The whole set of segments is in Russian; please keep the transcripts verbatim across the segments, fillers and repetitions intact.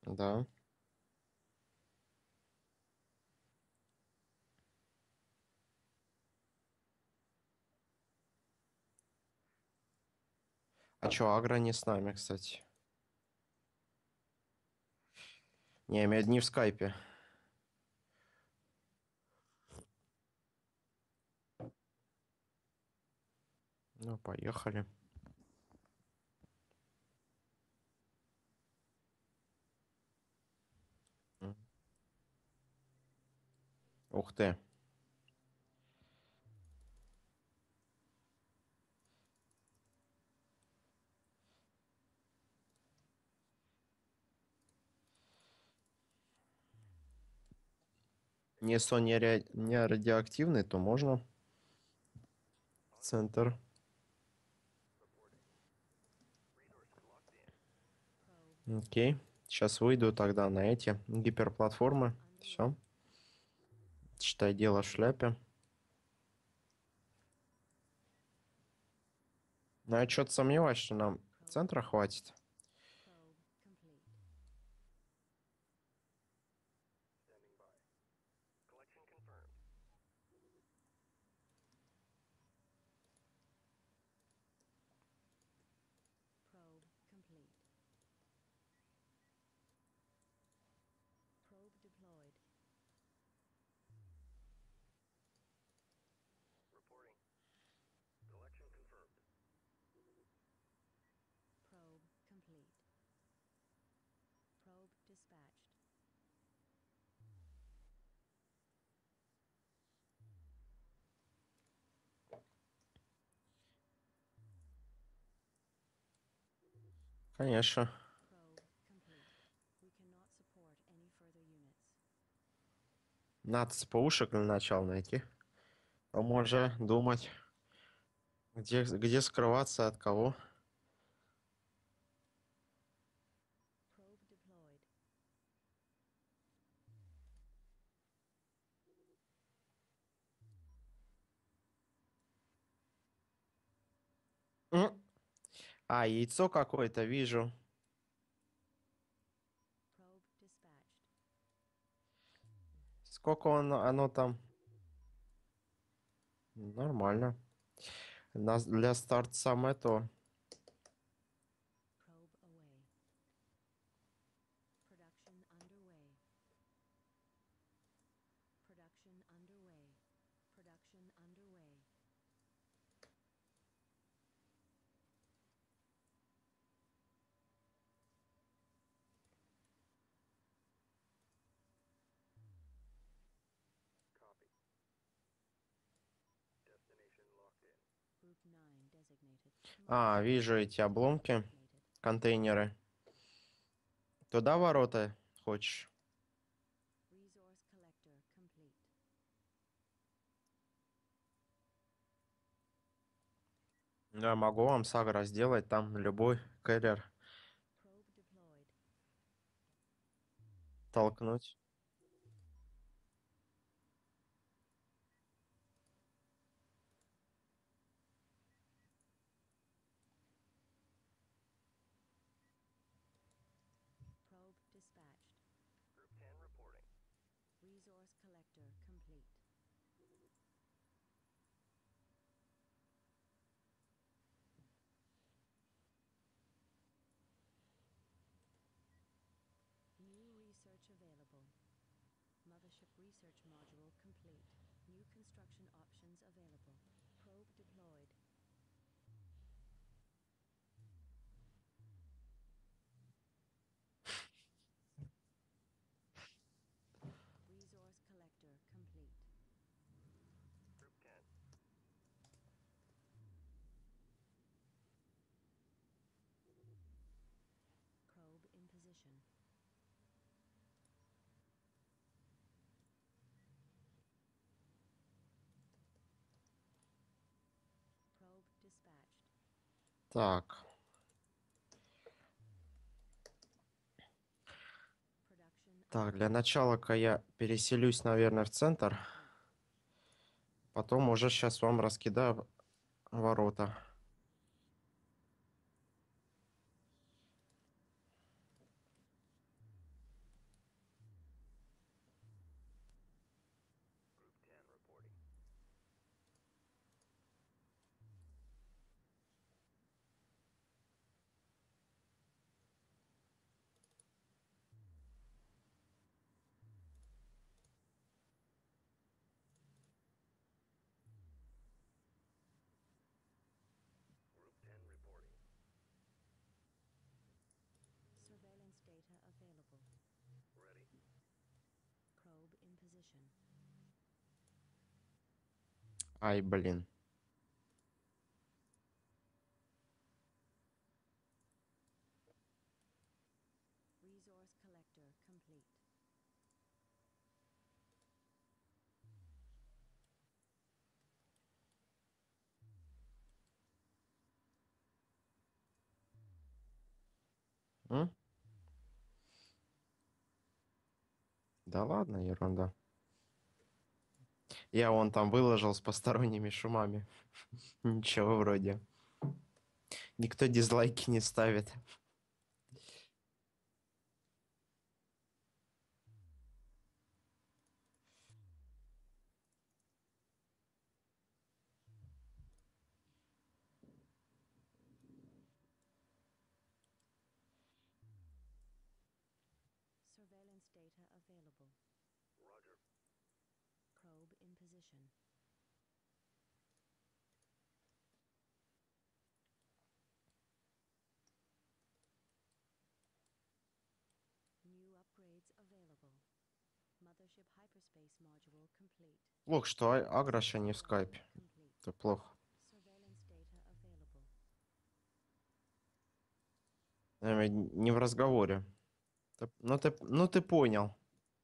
Да. А чё, Агро не с нами, кстати? Не, я имею в виду не в скайпе. Ну, поехали. М. Ух ты. Если он не, ре- не радиоактивный, то можно в центр. Окей. Сейчас выйду тогда на эти гиперплатформы. Все. Считай, дело в шляпе. Но я что-то сомневаюсь, что нам центра хватит. Конечно. Надо ЦПУшек для начала найти. Потом уже думать, где, где скрываться от кого. М. А, яйцо какое-то вижу. Сколько он, оно там? Нормально. Нас для старта самое то. А, вижу эти обломки, контейнеры. Туда ворота хочешь? Да, могу вам сагра сделать, там любой кэрриер толкнуть. Так, так, для начала-ка я переселюсь, наверное, в центр. Потом уже сейчас вам раскидаю ворота. Ай, блин. М? Да ладно, ерунда. Я вон там выложил с посторонними шумами. Ничего вроде. Никто дизлайки не ставит. Плохо, что а- Агра еще не в скайпе. Это плохо. Э, Не в разговоре. Ты- Ну ты, ну ты понял.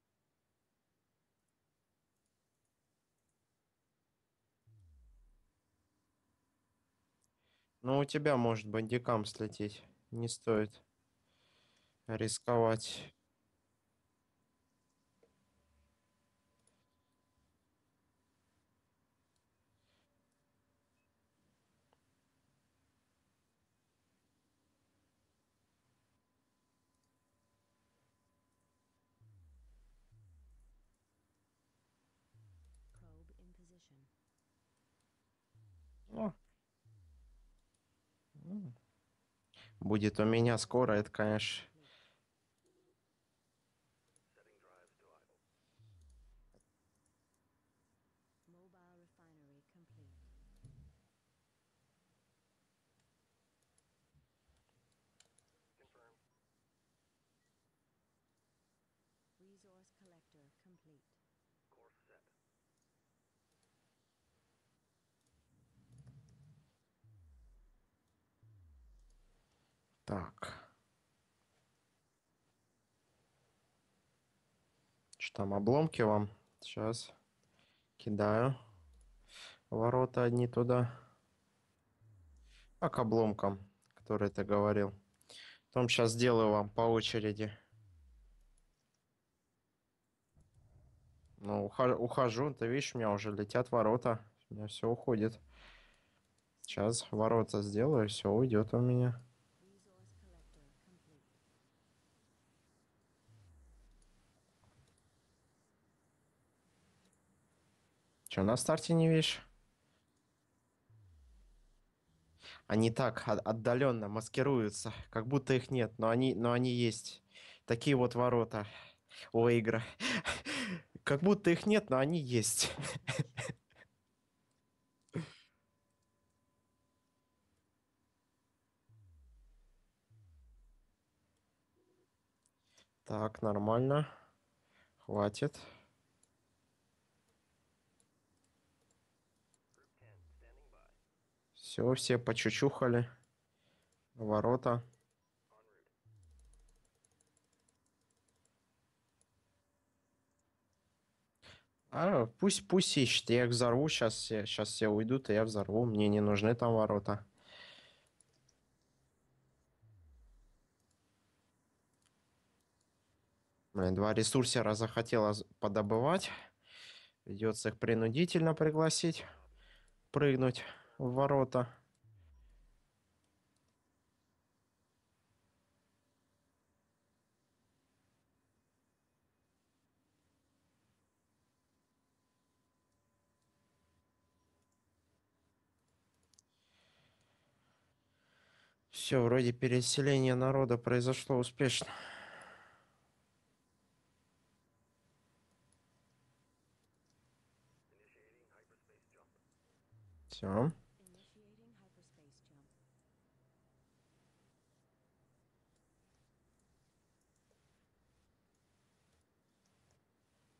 Ну у тебя может бандикам слететь. Не стоит рисковать. О, м, будет у меня скоро, это, конечно. Так. Что там, обломки вам? Сейчас кидаю. Ворота одни туда. А к обломкам, которые ты говорил. Потом сейчас сделаю вам по очереди. Ну, уха- ухожу. Ты видишь, у меня уже летят ворота. У меня все уходит. Сейчас ворота сделаю, все уйдет у меня. Че, на старте не видишь? Они так от- отдаленно маскируются, как будто их нет, но они, но они есть. Такие вот ворота у игры. Как будто их нет, но они есть. Так, нормально. Хватит. Все, все почучухали. Ворота. А, пусть, пусть ищет. Я их взорву. Сейчас все, сейчас все уйдут, и я взорву. Мне не нужны там ворота. Блин, два ресурсера захотела з- подобывать. Придется их принудительно пригласить. Прыгнуть в ворота. Все, вроде переселение народа произошло успешно. Все.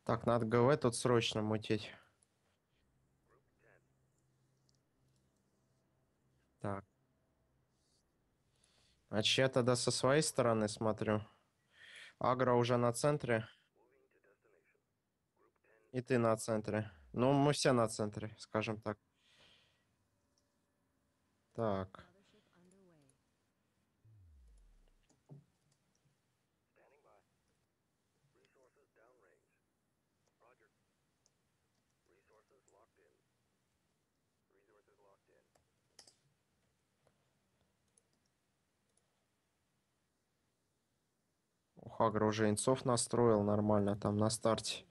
Так, надо ГВ тут срочно мутить. Так. Значит, я тогда со своей стороны смотрю. Агро уже на центре. И ты на центре. Ну, мы все на центре, скажем так. Так. Ух, Агро уже инцов настроил нормально там на старте.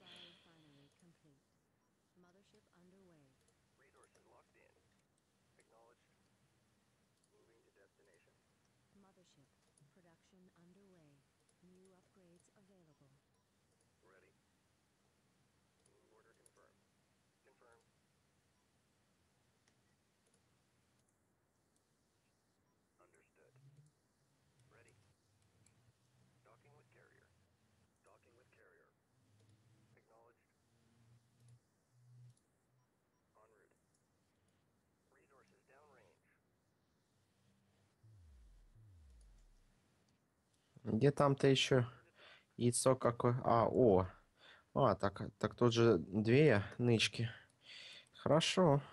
Где там-то еще яйцо какое? А, о. А, так, так тут же две нычки. Хорошо.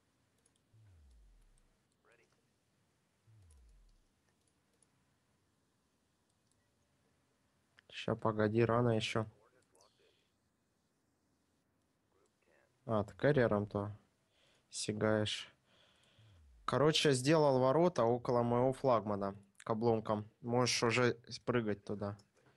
Сейчас, погоди, рано еще. А, ты карьером-то сигаешь. Короче, сделал ворота около моего флагмана к обломкам. Можешь уже спрыгать туда.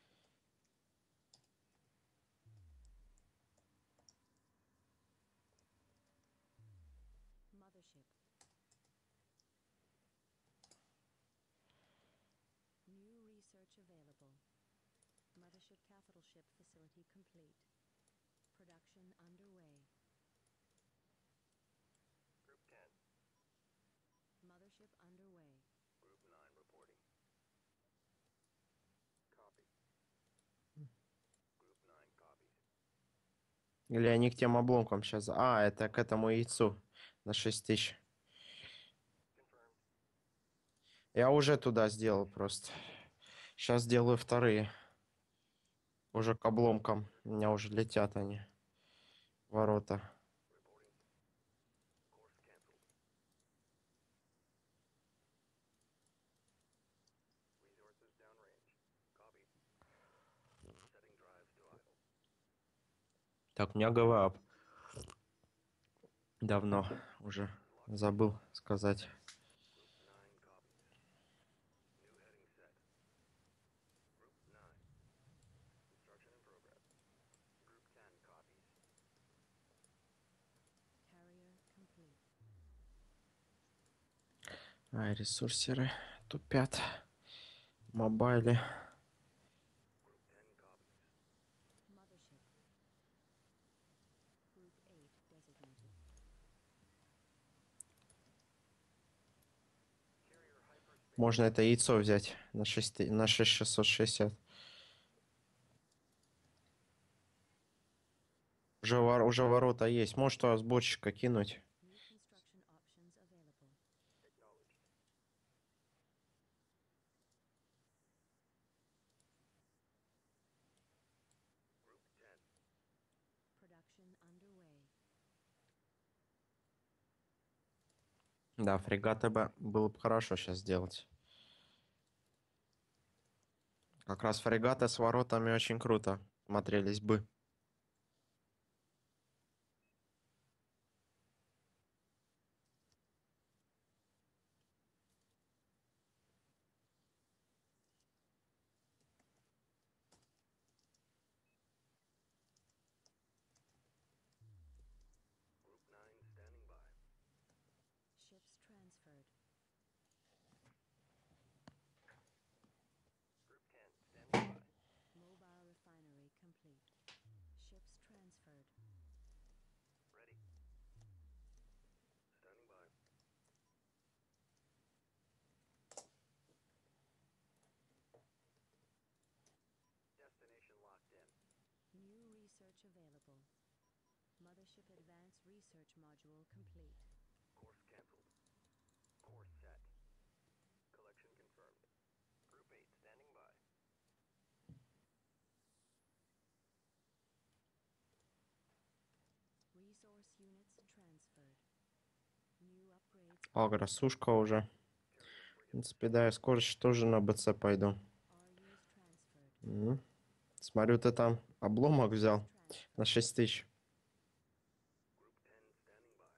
Или они к тем обломкам сейчас... А, это к этому яйцу на шесть тысяч. Я уже туда сделал просто. Сейчас сделаю вторые. Уже к обломкам. У меня уже летят они. Ворота. Так, у меня ГВАП. Давно уже забыл сказать. Ай, ресурсеры тупят. Мобайле. Можно это яйцо взять на шесть, на шесть шестьсот шестьдесят. Уже, вор, уже ворота есть. Может, туда сборщика кинуть. Да, фрегаты бы было бы хорошо сейчас сделать. Как раз фрегаты с воротами очень круто смотрелись бы. research available. Mothership Advanced Research Module complete. Course canceled. Course set. Collection confirmed. Group eight standing by. Resource units transferred. New upgrades. Агро, сушка уже. В принципе, да, я скоро еще тоже на БЦ пойду. R Us transferred. М. Смотрю, ты там обломок взял Units transferred. на шесть тысяч. Group ten standing by.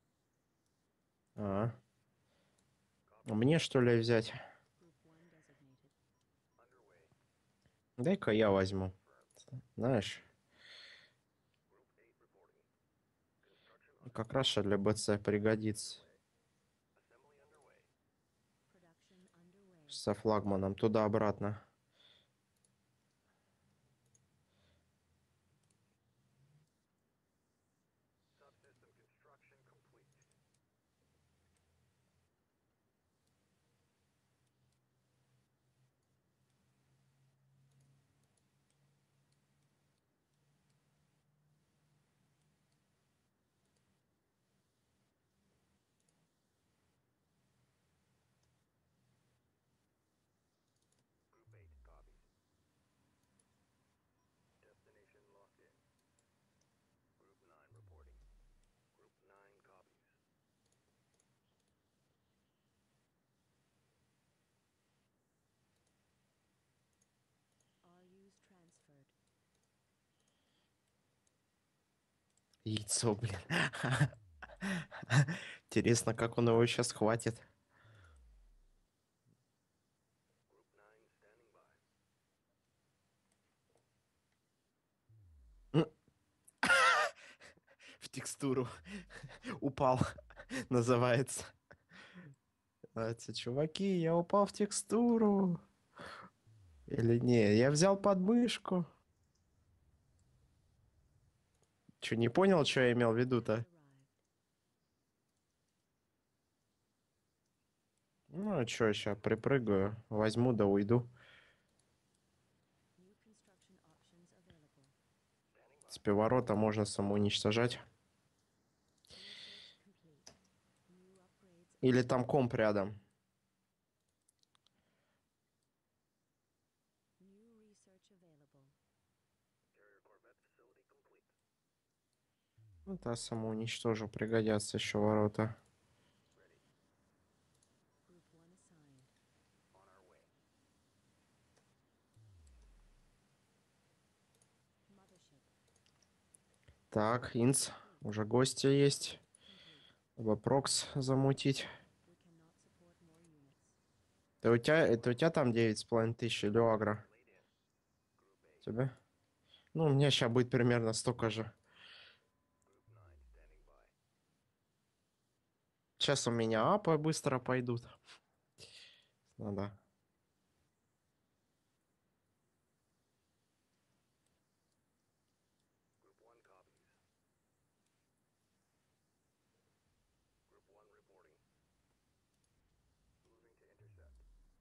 А. А мне что ли взять? Group one designated. Underway. Дай-ка я возьму. Знаешь, Group eight reporting. Construction как раз что для БЦ пригодится. assembly underway. Production underway. Со флагманом туда-обратно. Subsystem construction complete. Group eight copies. Destination locked in. Group nine reporting. Group nine copies. R Us transferred. Яйцо, блин. Интересно, как он его сейчас хватит. Group nine standing by. В текстуру упал, называется. Называется, чуваки, я упал в текстуру. Или не, я взял подмышку. Че, не понял, что я имел в виду-то? Arrived. Ну, а что, сейчас припрыгаю, возьму да уйду. New construction options available. Standing by. С ворота можно самоуничтожать. Research complete. New upgrades. Или там комп рядом. New research available. Carrier Corvette facility complete. Ну, да, самоуничтожу, пригодятся еще ворота. Ready. Group one assigned. On our way. Mothership. Так, Инц, уже гости есть. Complete. Вопрокс замутить. We cannot support more units. Это у тебя, это у тебя там девять с половиной тысяч или у Агро? Laid in. Group eight. Тебе? Ну, у меня сейчас будет примерно столько же. Group nine standing by. Сейчас у меня апы быстро пойдут. Надо. Group one copies. Group one reporting. Moving to intercept.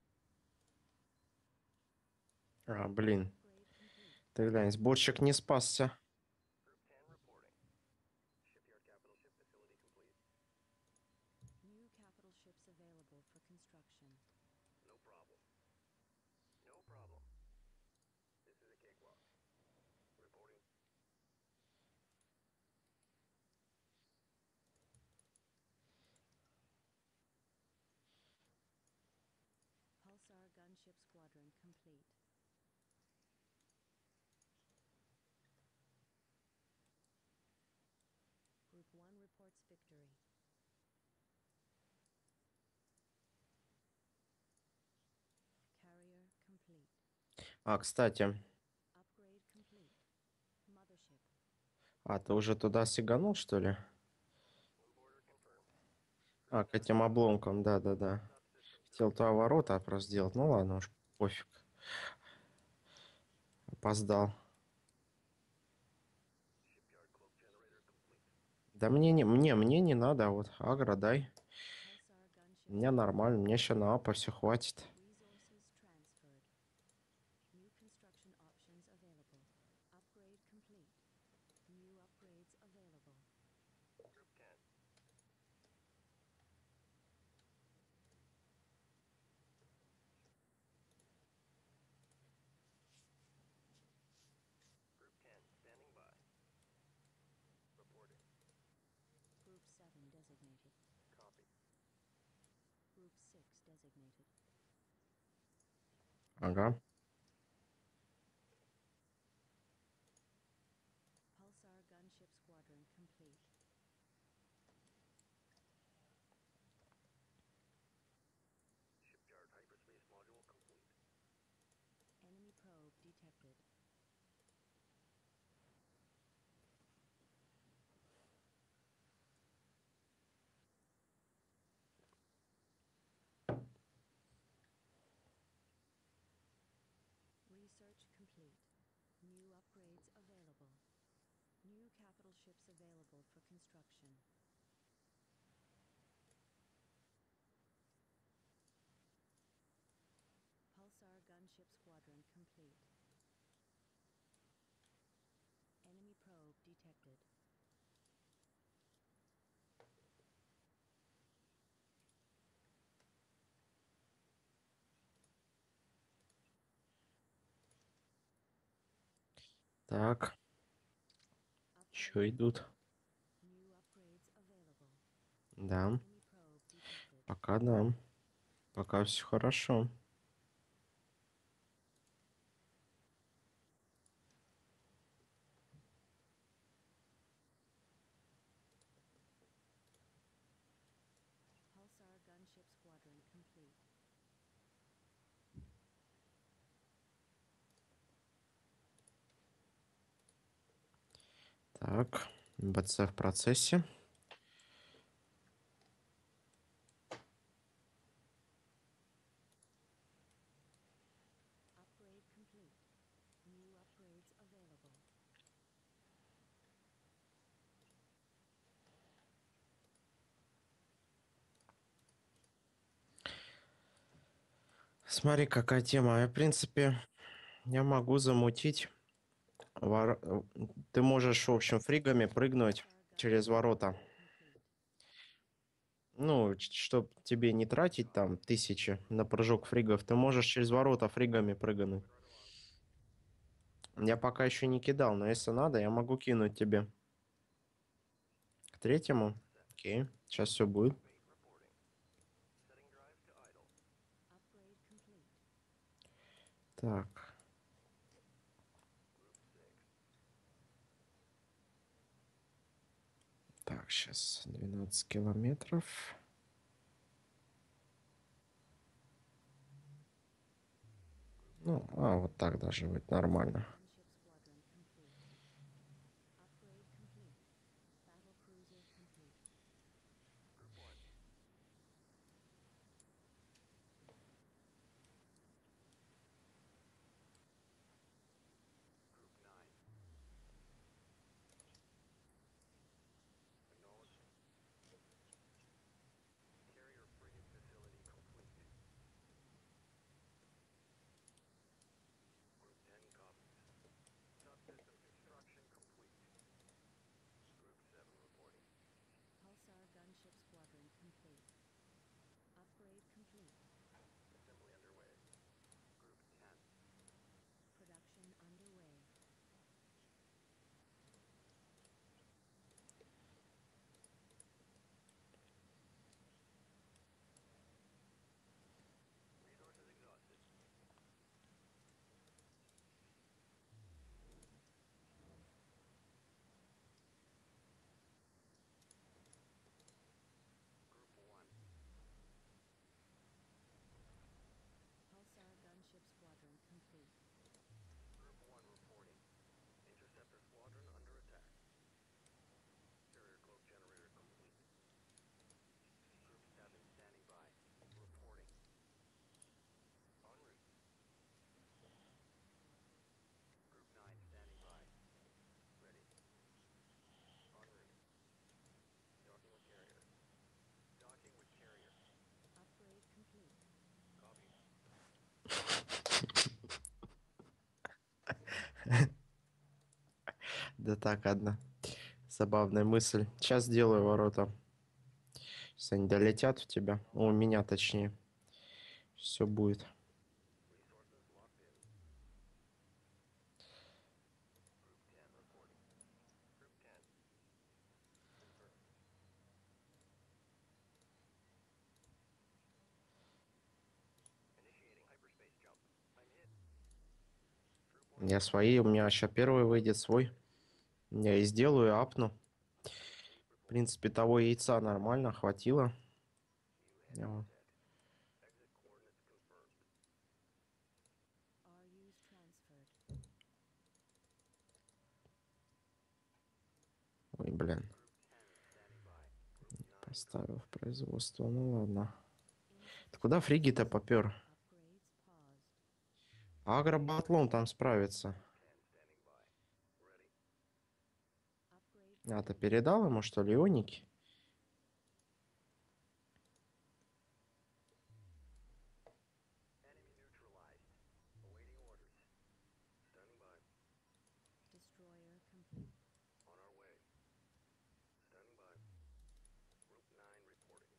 А, блин. Upgrade complete. Ты глянь, сборщик не спасся. Group ten reporting. Shipyard capital ship facility complete. New capital ships available for construction. No problem. No problem. This is a cakewalk. Reporting. Pulsar gunship squadron complete. Group one reports victory. Carrier complete. А, кстати. Upgrade complete. Mothership. А, ты уже туда сиганул, что ли? Moon border confirmed. А, к этим обломкам, да-да-да. Subsystem Хотел туда ворота просто сделать. Ну ладно уж, пофиг. Опоздал. shipyard cloak generator complete. Да мне не, мне, мне не надо, вот, агро дай. Pulsar gunship. Мне нормально, мне еще на апа все хватит. Resources transferred. New construction options available. Upgrade complete. designated. Ага. Pulsar gunship squadron complete. Shipyard hyperspace module complete. Enemy probe detected. Research complete. New upgrades available. New capital ships available for construction. Pulsar gunship squadron complete. Enemy probe detected. Так, еще Upgrade идут. New upgrades available. Да, Enemy probe detected. пока да. Пока все хорошо. Pulsar gunship squadron complete. Так, БЦ в процессе. Upgrade complete. New upgrades available. Смотри, какая тема. Я, в принципе, я могу замутить. вор- э, Ты можешь, в общем, фригами прыгнуть Pulsar через gunship ворота. squadron complete. Ну, чтобы тебе не тратить там тысячи на прыжок фригов, ты можешь через ворота фригами прыгнуть. Я пока еще не кидал, но если надо, я могу кинуть тебе. К третьему? Окей, сейчас все будет. Group eight reporting. Setting drives to idle. Upgrade complete. Так, Group six. так, сейчас двенадцать километров. Ну, а, вот так даже будет нормально. Gunship squadron complete. Upgrade complete. Battle cruiser complete. Group one. Group nine. Acknowledged. Carrier frigate facility complete. Group ten copies. Subsystem construction complete. Group seven reporting. Pulsar gunship squadron complete. Upgrade complete. Assembly underway. Group ten. Production underway. Resources exhausted. Group one. Pulsar gunship squadron complete. Group one reporting. Interceptor squadron under attack. Carrier cloak generator complete. Group seven standing by. Reporting. En route. Group nine standing by. Ready. En route. Docking with carrier. Docking with carrier. Upgrade complete. Copy. Да так, одна забавная мысль. Сейчас сделаю ворота. Сейчас они долетят у тебя. У меня точнее. Все будет. Resources locked in. Group ten reporting. Group ten. Confirmed. Я свои, у меня сейчас первый выйдет свой. Я и сделаю, апну. В принципе, того яйца нормально, хватило. Я вот- Exit coordinates confirmed. R Us transferred. Ой, блин, Group ten standing by. Group nine поставил в производство. Ну ладно. Ты Insufficient куда фриги-то resources. попер? Upgrades paused. Агробатлон там справится. ten standing by. Ready. Upgrade А, ты complete. передал ему, что ли, ионики? Enemy neutralized. Awaiting orders. Standing by. Destroyer complete. On our way. Standing by. Group nine reporting.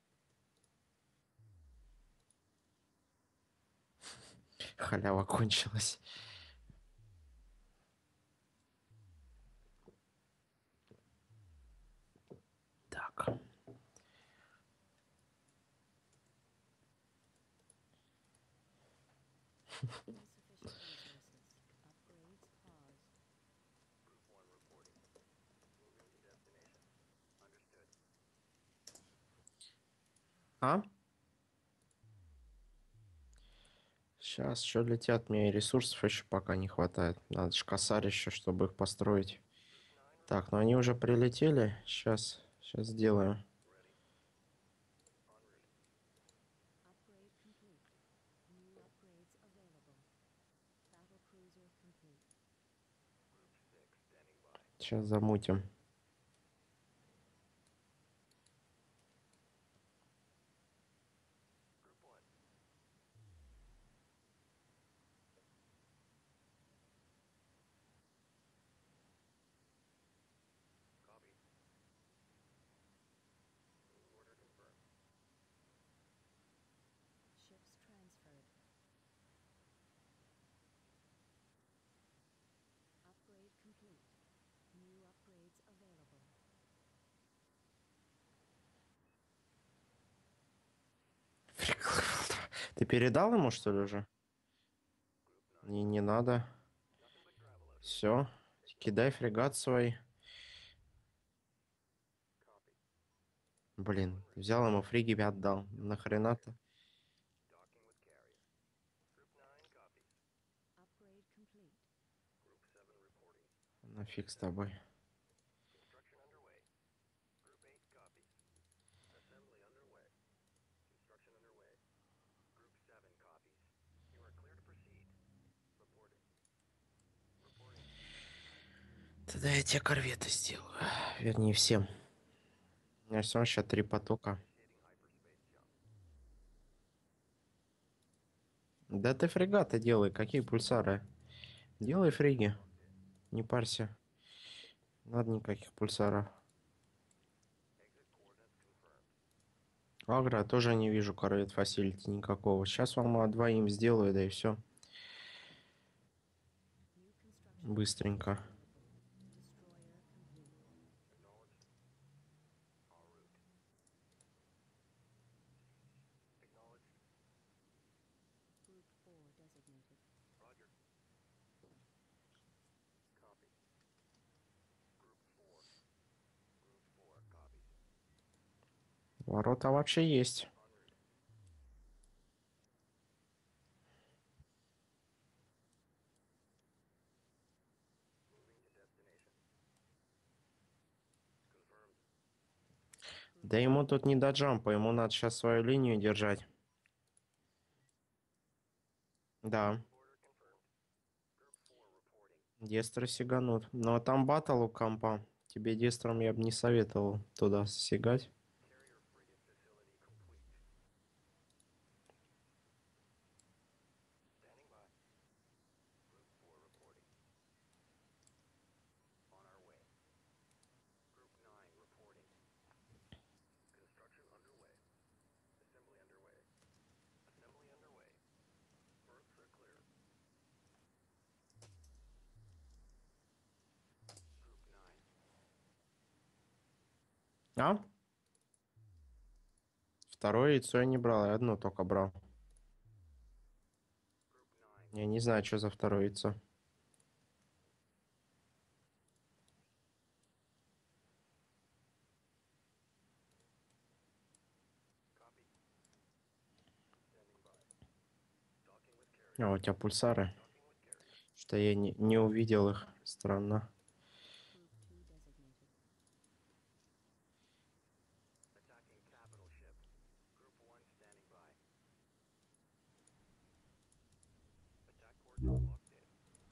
Халява кончилась. Так. Insufficient resources. Upgrades paused. Group one reporting. Moving to destination. Understood. А? Сейчас еще летят, мне и ресурсов еще пока не хватает. Надо же косарь еще, чтобы их построить. Group nine Так, ну они уже прилетели. Сейчас, сейчас сделаю. ready. En route. Upgrade complete. New upgrades available. Battle cruiser complete. Group six standing by. Сейчас замутим. Group one. Copy. Order confirmed. Ships transferred. Upgrade complete. New upgrades available. Ты передал ему, что ли, уже? Group nine. Не, не надо. Nothing but gravel out here. Все. Кидай фрегат свой. Copy. Блин, взял ему фриги, отдал. Нахрена-то? Docking with carrier. Group nine copies. Upgrade complete. Group seven reporting. Нафиг с тобой. Construction underway. Group eight copies. Assembly underway. Construction underway. Group seven copies. You are clear to proceed. Reporting. Reporting. Тогда я тебе корветы сделаю. Вернее, всем. У меня все равно сейчас три потока. Initiating hyperspace jump. Да ты фрегаты делай, какие пульсары? Делай фриги, Locked in. не парься. Надо никаких пульсаров. Exit coordinates confirmed. Агро тоже не вижу корвет фасилити никакого. Сейчас вам а, двоим сделаю, да и все. New construction Быстренько. available. Destroyer complete. Acknowledged. En route. Acknowledged. Group four designated. Roger. Copy. Group four. Group four copies. Ворота вообще есть. En route. Moving to destination. Confirmed. Да ему тут не до джампа, ему надо сейчас свою линию держать. Да, Order confirmed. Group four reporting. дестры сиганут. Но там батл у компа. Тебе дестром я бы не советовал туда сигать. Carrier frigate facility complete. Standing by. Group four reporting. On our way. Group nine reporting. Construction underway. Assembly underway. Assembly underway. Berths are clear. Group nine. А? Второе яйцо я не брал, я одно только брал. Group nine. Я не знаю, что за второе яйцо. А, у тебя пульсары. Что я не, не увидел их. Странно. Group two designated. Attacking capital ship. Group one standing by. Attack coordinates locked in.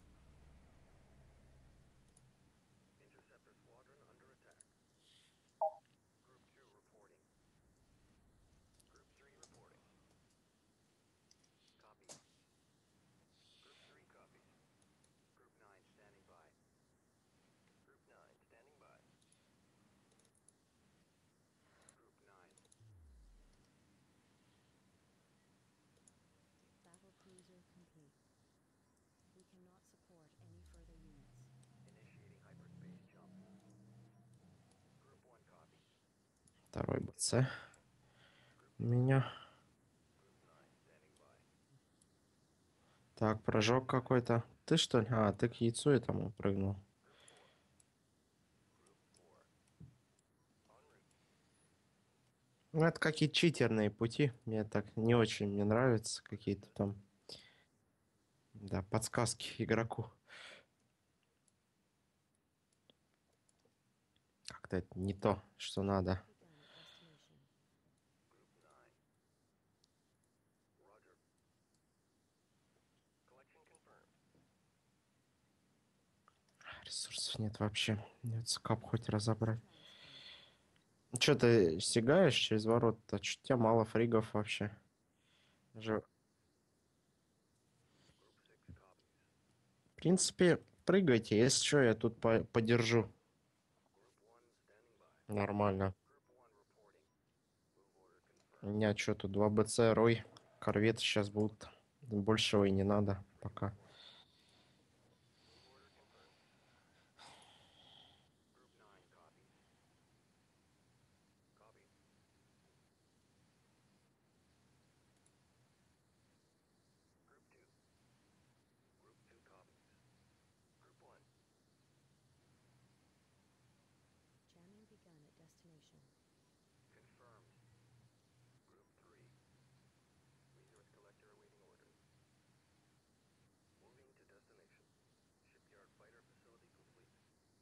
Interceptor squadron under attack. Group two reporting. Group three reporting. Copy. Group three copies. Group nine standing by. Group nine standing by. Group nine. Battle cruiser complete. We cannot support any further units. Initiating hyperspace jump. Group one copies. Второй БЦ. У меня. Group nine standing by. Так, прыжок какой-то. Ты что ли? А, ты к яйцу этому прыгнул. Group four. Group four. En route. Ну, это какие-то читерные пути. Мне так не очень мне нравятся какие-то там, да, подсказки игроку. Как-то это не то, что надо. Begun at destination. Group nine. Roger. Collection confirmed. Ресурсов нет вообще. Нет, скап хоть разобрать. Transferred. Че ты сигаешь через ворота? Чё у тебя мало фригов вообще? Же, Group six copies. в принципе, прыгайте. Если что, я тут по- подержу. Group one standing by. Нормально. Group one reporting. Move order У confirmed. меня что тут, два БЦ, Рой. Корветы сейчас будут. Большего и не надо пока. Move order confirmed. Group nine copies. Copy. Group two. Group two copies. Group one. Jamming begun at destination. Confirmed. Group three. Resource collector awaiting orders. Moving to destination. Shipyard fighter facility complete.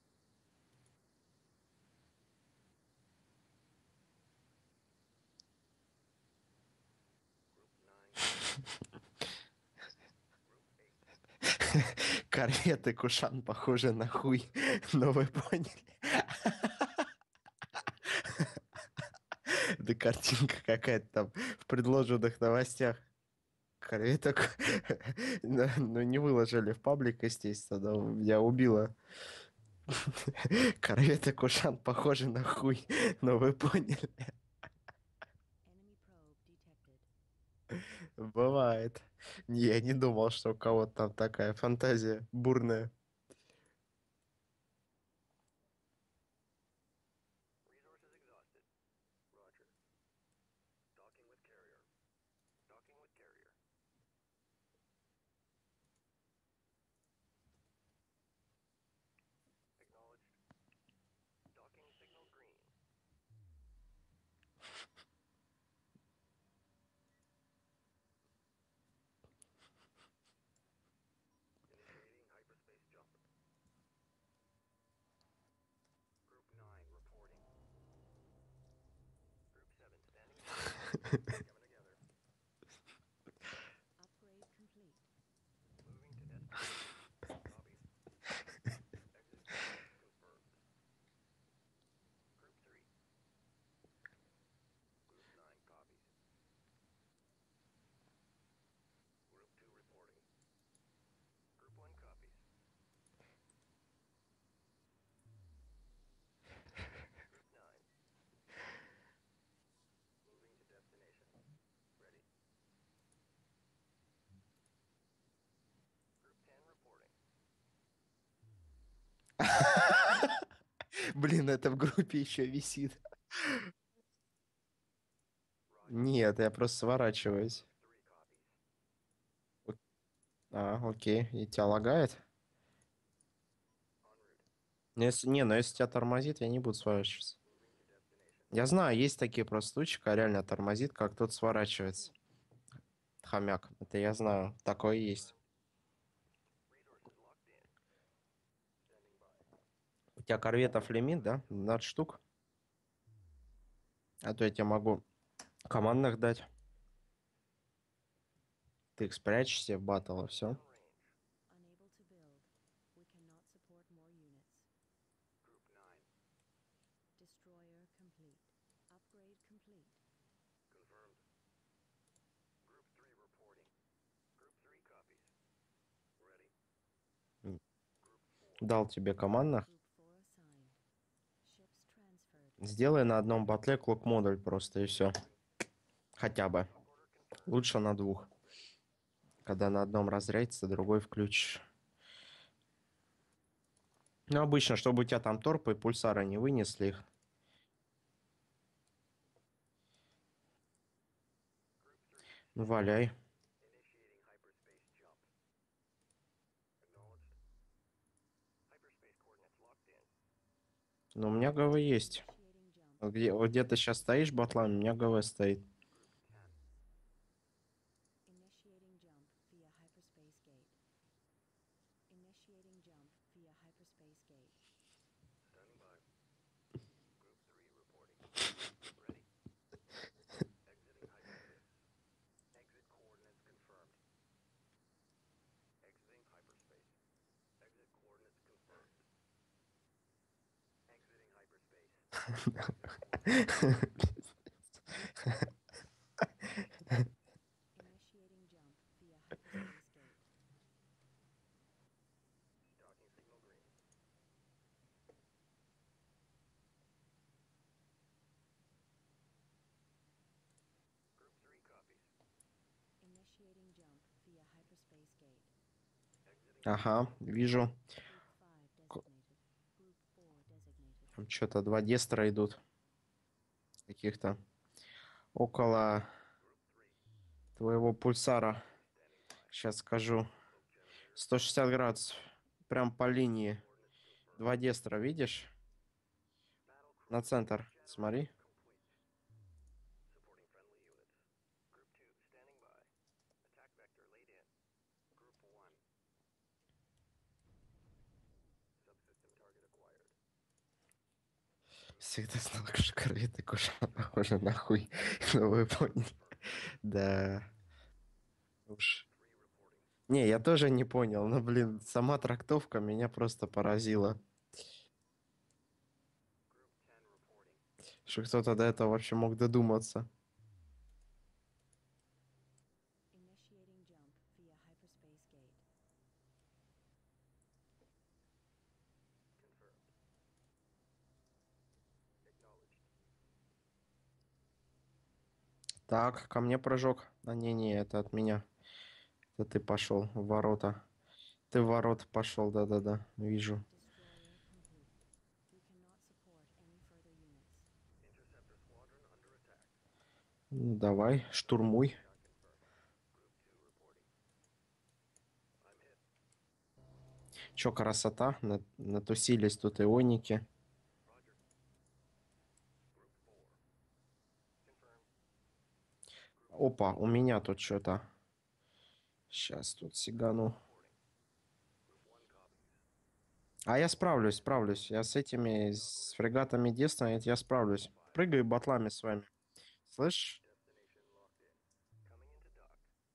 Group nine. Group eight. Корветы Кушан похожи на хуй. Но вы поняли. Да картинка какая-то там в предложенных новостях. Корвета... Ку- Ну, ну, не выложили в паблик, естественно, но меня убило. Корвета Кушан похожи на хуй. Но вы поняли. Enemy probe detected. Бывает. Не, я не думал, что у кого-то там такая фантазия бурная. Resources exhausted. Roger. Docking with carrier. Docking with carrier. Acknowledged. Docking signal green. Initiating hyperspace jump. Group nine reporting. Group seven standing by. Coming together. Upgrade complete. Moving to destination. Copy. Exit coordinates confirmed. Group three. Group nine copies. Group two reporting. Group one copies. Group nine. Moving to destination. Ready. Group ten reporting. Блин, это в группе еще висит. Roger. Нет, я просто сворачиваюсь. Three copies. А, окей. И тебя лагает? En route. Ну, если, не, но если тебя тормозит, я не буду сворачиваться. Moving to destination. Я знаю, есть такие просто случаи, когда реально тормозит, как тот сворачивается. хомяк. Это я знаю. Такое есть. Resources locked in. Standing by. У тебя корветов лимит, да? двенадцать штук. А то я тебе могу командных дать. Ты их спрячешь себе в батл, и все. Downrange. Unable to build. We cannot support more units. Group nine. Destroyer complete. Upgrade complete. Confirmed. Group three reporting. Group three copies. Ready. М. Group four. Дал тебе командных. Group four assigned. Ships transferred. Сделай на одном батле клок модуль просто, и все. Хотя бы. Stock order confirmed. Лучше на двух. Когда на одном разрядится, другой включишь. Ну, обычно, чтобы у тебя там торпы и пульсары не вынесли их. Group three. Ну, валяй. Initiating hyperspace jump. Acknowledged. Hyperspace coordinates locked in. Но у меня ГВ есть. Initiating jump. Вот где, вот где ты сейчас стоишь, батлан, у меня ГВ стоит. Group ten. Initiating jump via hyperspace gate. Initiating jump via hyperspace gate. Standing by. Group three reporting. Ready. Exiting hyperspace. Exit coordinates confirmed. Exiting hyperspace. Exit coordinates confirmed. Exiting hyperspace. Initiating jump via hyperspace gate. Docking signal green. Group three copies. Initiating jump via hyperspace gate. Exiting Ага, вижу. Group five designated. Group four designated. Там что-то два дестра идут. Каких-то. Около Group three. твоего пульсара. Standing by. Сейчас скажу. Smoke generator. сто шестьдесят градусов. Прям по линии. Coordinates confirmed. Два дестра, видишь? Battle На cruiser центр. generator Смотри. complete. Supporting friendly units. Group two standing by. Attack vector laid in. Group one. Subsystem target acquired. Всегда знал, что корветы кожа похожа на хуй. Ну, вы поняли. Да. Уж. Three reporting. Не, я тоже не понял, но, блин, сама трактовка меня просто поразила. Group ten reporting. Что кто-то до этого вообще мог додуматься. Initiating jump via hyperspace gate. Confirmed. Acknowledged. Так, ко мне прыжок. А не-не, это от меня. Это ты пошел в ворота. Ты в ворота пошел, да-да-да, вижу. Destroyer complete. We cannot support any further units. Interceptor squadron under attack. Ну, давай, штурмуй. Not confirmed. Group two reporting. I'm hit. Чё, красота? На- Натусились тут ионики. Roger. Group four. Confirmed. Опа, у меня тут что-то. Сейчас тут сигану. Reporting. Group one copies. А я справлюсь, справлюсь. Я с этими, с фрегатами Десна, я справлюсь. Прыгаю батлами с вами. Слышь? Destination locked in. Coming into dock.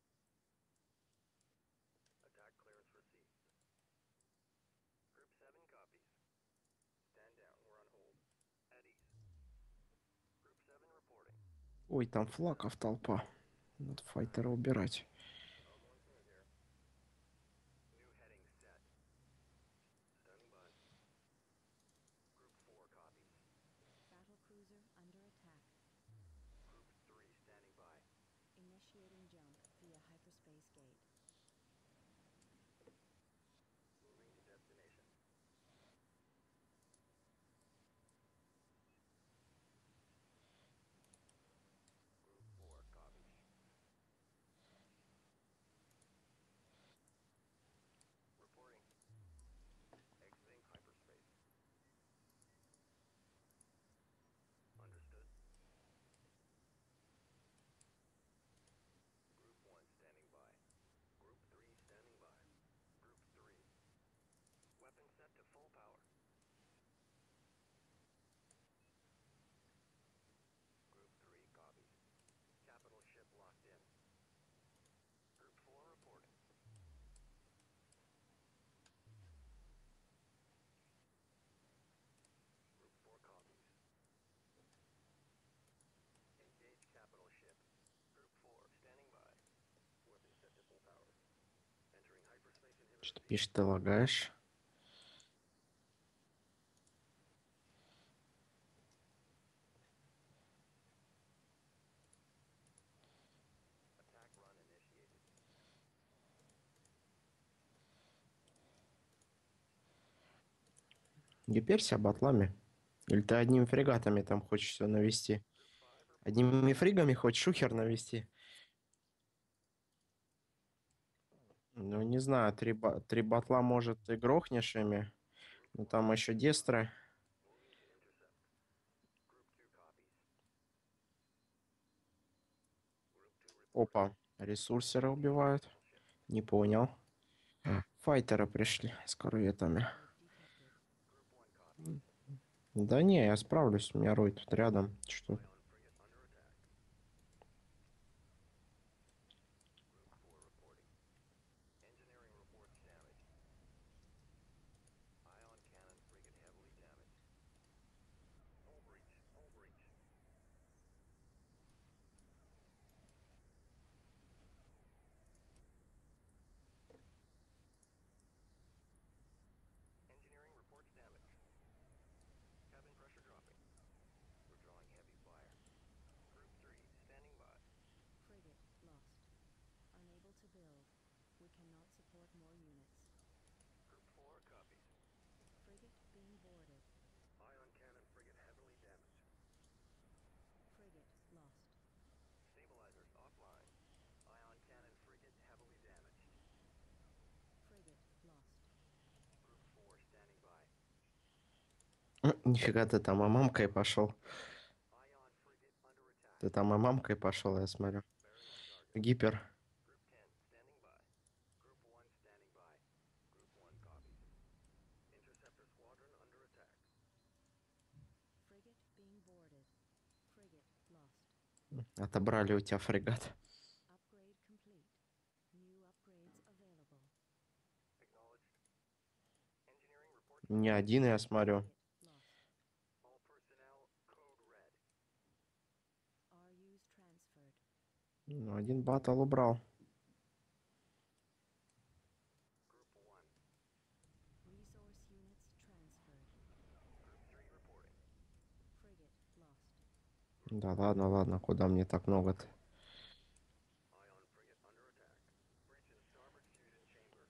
Attack clearance received. Group seven copies. Stand down. We're on hold. At ease. Group seven reporting. Ой, там флаков толпа. Надо файтера убирать. All going smooth here. New heading set. Standing by. Group four copies. Battle cruiser under attack. Group three standing by. Initiating jump via hyperspace gate. Moving to destination. Group four copies. Что пишет, ты лагаешь? Attack run initiated. Гиперся батлами? Или ты одними фрегатами там хочешь все навести? Group five report. Одними фригами хочешь шухер навести? Ну, не знаю, три, ба- три батла, может, ты грохнешь ими. Но там еще дестры. Moving to intercept. Group two copies. Group two reporting. Опа, ресурсеры убивают. Capital ship. Не понял. Файтеры пришли с корветами. Wave detected. Group one copies. Да не, я справлюсь, у меня Рой тут рядом. Что? Ion frigate under attack. Group four reporting. Engineering reports damage. Ion cannon frigate heavily damaged. Hull breach. Hull breach. Engineering reports damage. Cabin pressure dropping. We're drawing heavy fire. Group three, standing by. Frigate lost. Unable to build. We cannot support more units. Group four copies. Frigate being boarded. Ion cannon frigate heavily damaged. Frigate lost. Stabilizers offline. Ion cannon frigate heavily damaged. Frigate lost. Group four standing by. М, Нифига ты там мамкой пошел. Ion frigate under attack. Ты там мамкой пошел, я смотрю. Bearing on target. Гипер. Group ten standing by. Group one standing by. Group one copies. Interceptor squadron under attack. Frigate being boarded. Frigate lost. Отобрали у тебя фрегат. Upgrade complete. New upgrades available. Acknowledged. Engineering reports Не damage. один, я смотрю. Frigate lost. All personnel code red. R Us transferred. Ну, один батл убрал. Group one. Resource units transferred. Group three reporting. Frigate lost. Да ладно, ладно, куда мне так много-то? Ion frigate under attack. Breach in starboard fusion chamber.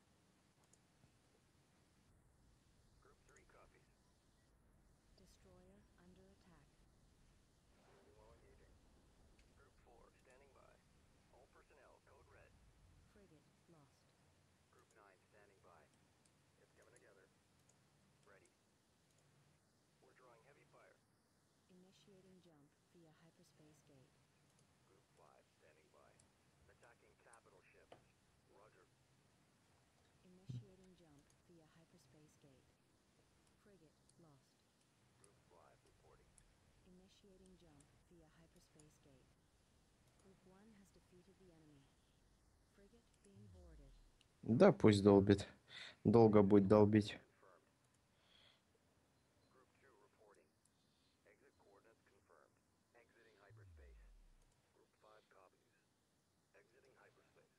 Group three copies. Destroyer under attack. Moving while engaging. Group four standing by. All personnel code red. Frigate lost. Group nine standing by. It's coming together. Ready. We're drawing heavy fire. Initiating jump via hyperspace gate. Group five standing by. Attacking capital ships. Roger. Initiating jump via hyperspace gate. Frigate lost. Group five reporting. Initiating jump via hyperspace gate. Group one has defeated the enemy. Frigate being boarded. Да, пусть долбит. Долго будет долбить. Confirmed. Group two reporting. Exit coordinates confirmed. Exiting hyperspace. Group five copies. Exiting hyperspace.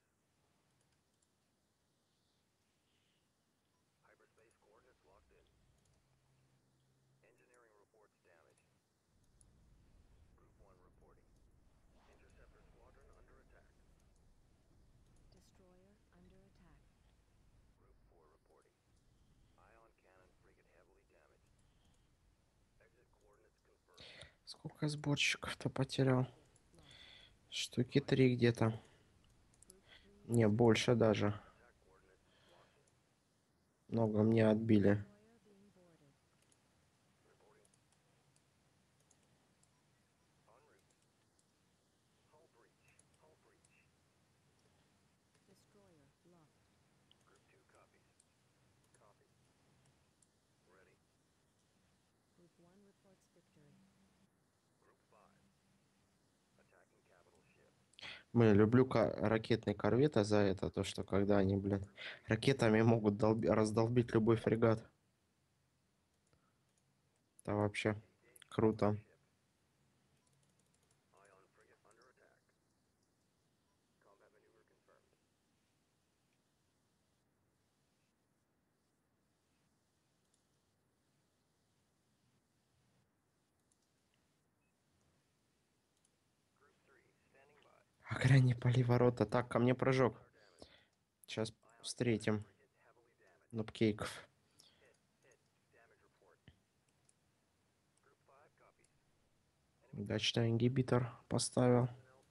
Hyperspace coordinates locked in. Engineering reports damage. Group one reporting. Interceptor squadron under attack. Destroyer under attack. Group four reporting. Ion cannon frigate heavily damaged. Exit coordinates confirmed. Сколько сборщиков-то потерял? Frigate lost. Штуки три где-то. Group three Не, больше даже. Attack coordinates locked in. Много мне отбили. destroyer being boarded. Reporting. En route. Hull breach. Hull breach. Destroyer lost. Group two copies. Copy. Ready. Group one reports victory. Group five. Attacking capital ship. Блин, люблю ка- ракетные корветы за это, то что когда они, блин, ракетами могут долби- раздолбить любой фрегат. Это вообще круто. Ship. Ion frigate under attack. Combat maneuver confirmed. Ограни, поли ворота. Так, ко мне прыжок. Сейчас встретим. Нубкейков. Удачно ингибитор поставил.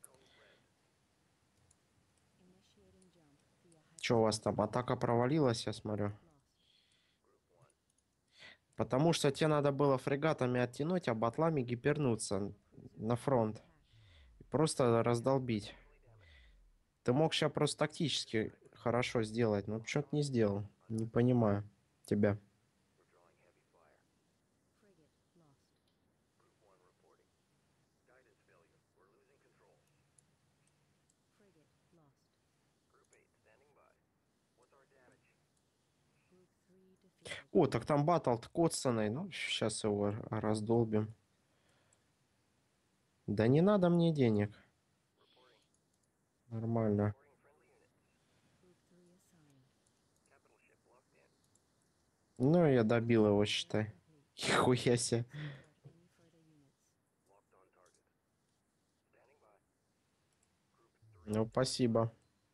Initiating jump via Че у вас там? Атака провалилась, я смотрю. lost. Потому что тебе надо было фрегатами оттянуть, а батлами гипернуться на фронт. Просто раздолбить. Ты мог сейчас просто тактически хорошо сделать, но почему ты не сделал? Не понимаю тебя. Frigate lost. Frigate lost. Group three defeated. О, так там батл коцаный. Ну, сейчас его раздолбим. Да не надо мне денег. Нормально. Group three assigned. Ну, я добил его, считай. Complete. Нихуя себе. Support any further units. Ну, спасибо.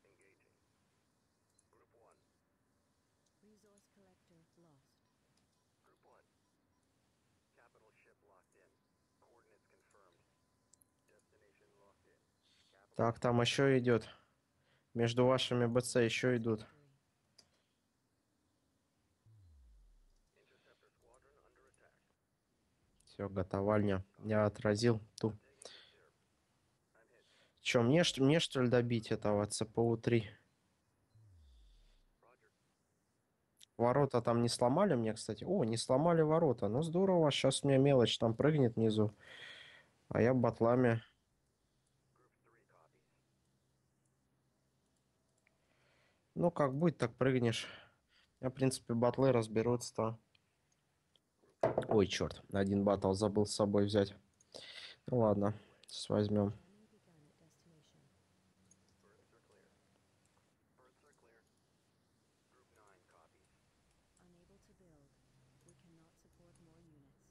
Resource collector lost. Так, там еще идет. Между вашими БЦ еще идут. Victory. Все, готовальня. Я отразил ту. Че, мне, ш- мне что ли добить этого ЦПУ три? Ворота там не сломали мне, кстати. О, не сломали ворота. Ну, здорово. Сейчас у меня мелочь там прыгнет внизу. А я батлами. Ну, как будет, так прыгнешь. Я, в принципе, батлы разберутся. Ой, черт. Один батл забыл с собой взять. Ну, ладно. Сейчас возьмем. Jamming begun at destination. Unable to build. We cannot support more units.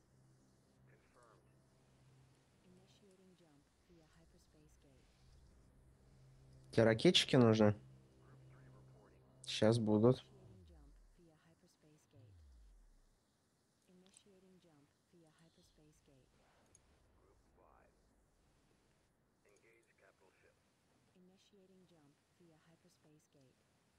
Initiating jump via hyperspace gate. Тебе ракетчики нужны? Сейчас будут. Initiating jump via hyperspace gate. Initiating jump via hyperspace gate. Initiating jump via hyperspace gate.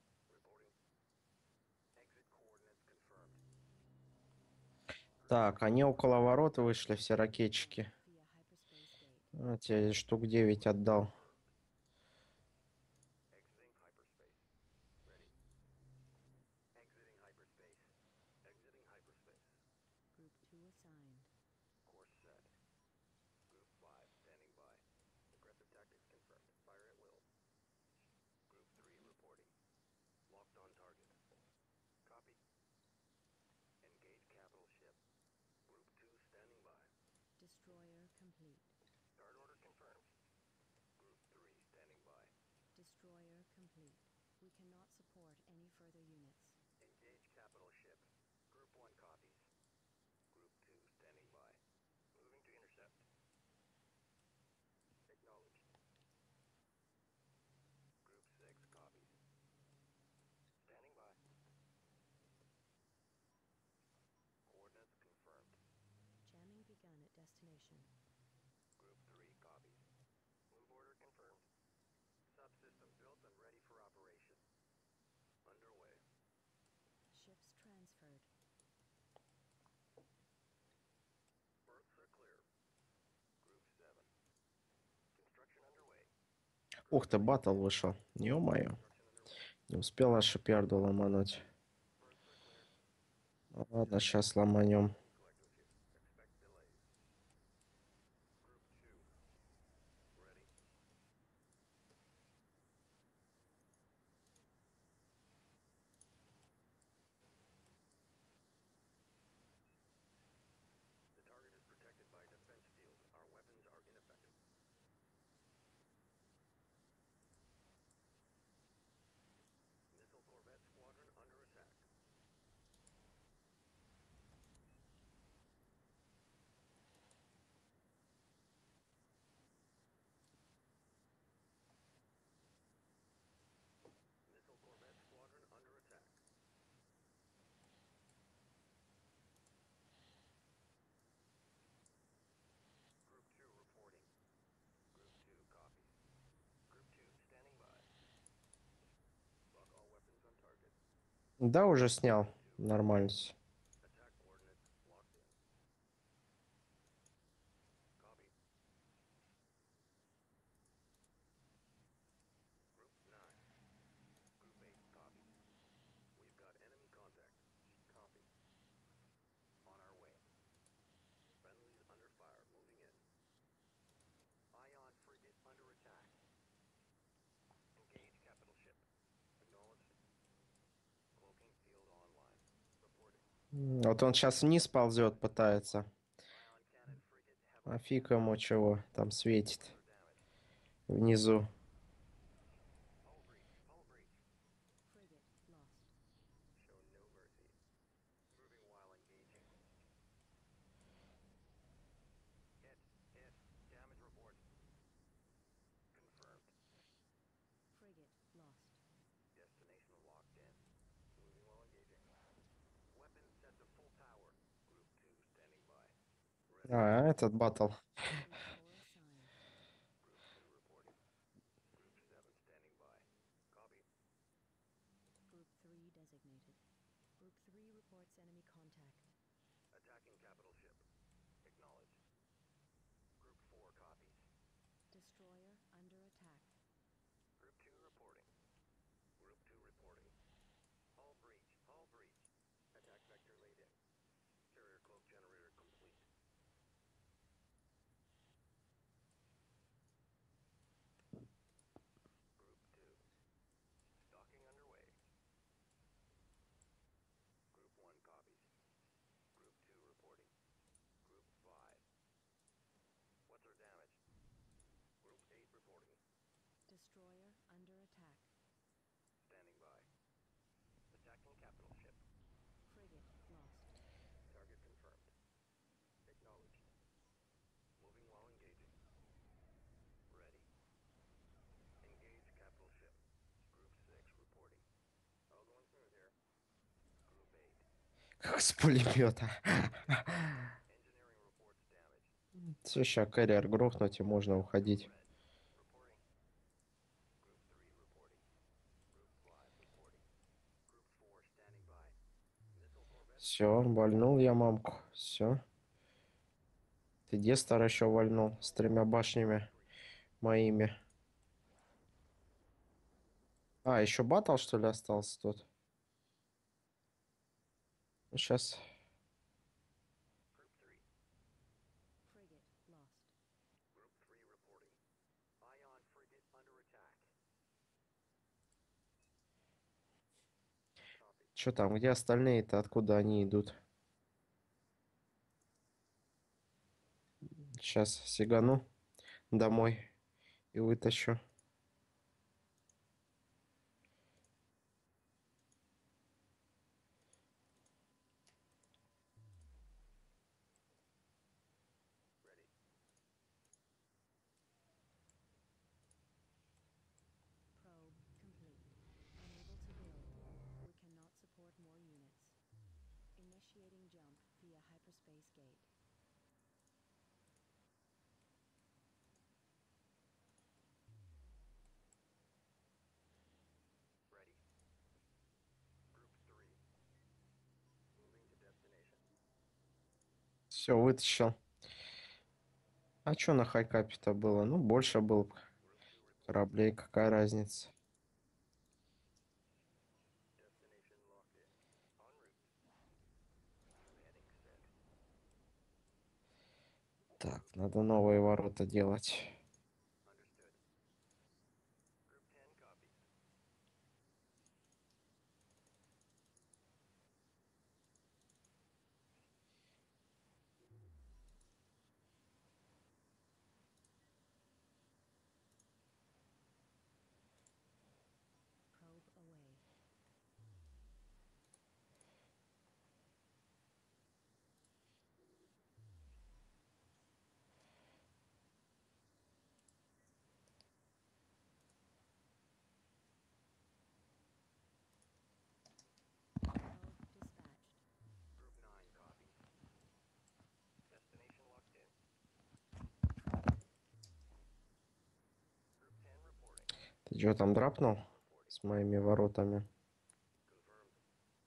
Так, они около ворот вышли, все ракетчики. Via hyperspace gate. А, тебе штук девять отдал. Group two assigned. Destroyer complete. Destroyer complete. We cannot support any further units. Jamming begun at destination. Ships transferred. Ух ты, батл вышел. Ё-моё. Не успела шиперду ломануть. Ладно, сейчас ломанем. Да, уже снял. Нормально всё. Attack coordinates locked in. Copy. Group nine. Group eight copies. We've got enemy contact. Copy. On our way. Friendlies under fire, moving in. Ion frigate under attack. Engage capital ship. Acknowledged. Cloaking field online. Reporting. М, Вот он сейчас вниз ползет, пытается. Ion cannon frigate А heavily фиг ему чего там светит What's our damage? внизу. Hull breach. Hull breach. Frigate lost. Show no mercy. Moving while engaging. Hit. Hit. Damage report. Confirmed. Frigate lost. Destination locked in. Moving while engaging. Weapons set to full power. Group two standing by. Ready. А, этот батл. Group four assigned. Group two reporting. Group seven standing by. Copy. Group three designated. Group three reports enemy contact. Attacking capital ship. Acknowledged. Group four copies. Destroyer under attack. Group two reporting. Group two reporting. Hull breach. Hull breach. Attack vector laid in. Carrier cloak generator complete. Group two. Stocking underway. Group one copies. Group two reporting. Group five. What's our damage? Group eight reporting. Destroyer under attack. Standing by. Attacking capital ship. Frigate lost. Target confirmed. Acknowledged. Moving while engaging. Ready. Engage capital ship. Group six reporting. All going smooth here. Group eight. Как с пулемета. Engineering reports damage. Все, сейчас карьер грохнуть и можно уходить. Red. Reporting. Group three reporting. Group five reporting. Group four standing by. Missile corvette. Все, вальнул я мамку. Все. Ты Дестера еще вальнул с тремя башнями моими. А, еще батл, что ли, остался тут? Ну, сейчас. Group three. Frigate lost. Group three reporting. Ion frigate under attack. Copy. Что там, где остальные-то? Откуда они идут? Сейчас сигану домой и вытащу. Ready. Probe complete. Unable to build. We cannot support more units. Initiating jump via hyperspace gate. Ready. Group three. Moving to destination. Все, вытащил. А что на хайкапе-то было? Ну, больше было бы Group two reporting. кораблей, какая разница? Destination locked in. En route. Heading set. Так, надо новые ворота делать. Understood. Group ten copies. Probe away. Probe dispatched. Group nine copies. Destination locked in. Group ten reporting. Ты что там драпнул Reporting. с моими воротами? Confirmed.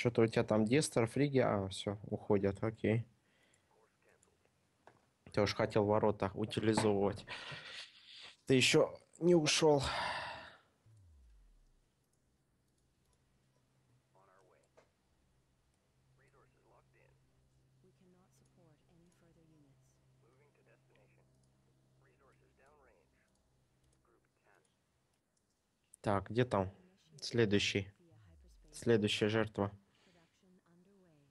Что-то у тебя там Дестер, Фриги, а, все, уходят, окей. Ты уж хотел ворота утилизовывать. Ты еще не ушел. On our way. Resources locked in. We cannot support any further units. Moving to destination. Resources downrange. Group ten. Так, где там Initiating следующий? jump via hyperspace. Следующая жертва. Production underway.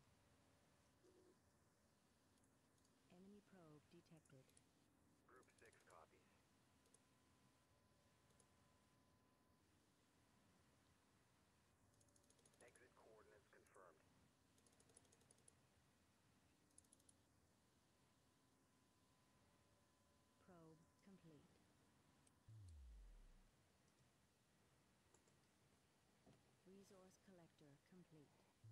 Enemy probe detected. Group six copies. Exit coordinates confirmed. Probe complete. Resource collector complete.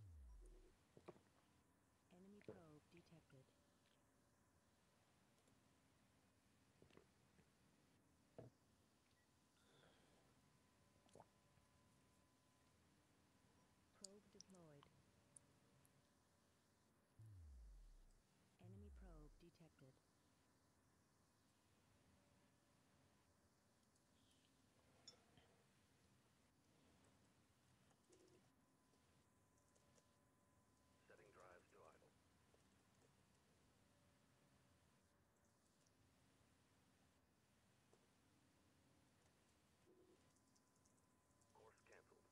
Enemy probe detected. Probe deployed. Enemy probe detected. Setting drives to idle. Course cancelled.